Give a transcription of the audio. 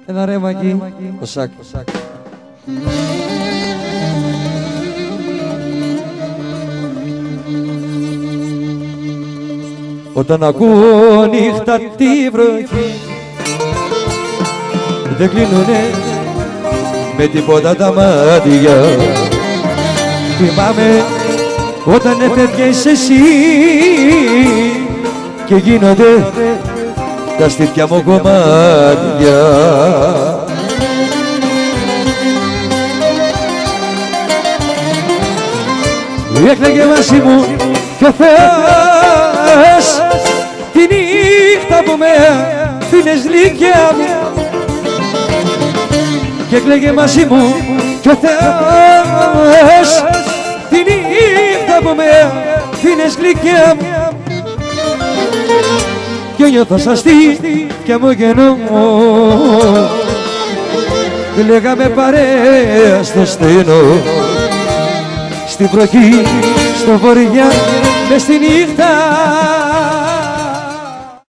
Ένα ρέμα εκεί, ο Σάκ. Όταν ακούω νύχτα τη βροχή, δεν κλείνουνε με τίποτα τα μάτια. Θυμάμαι όταν έφευγες εσύ και γίνονται τα στήθια μου κομμάτια. Έκλαιγε μαζί μου κι ο Θεός τη νύχτα που με αφήνες γλυκιά μου. Και έκλαιγε μαζί μου κι ο Θεός τη νύχτα που με αφήνες γλυκιά μου. Και νιώθω σαν στήθια μου κενό, λέγαμε παρέα στο στενό, στην βροχή, στο βορειά, μες στη νύχτα.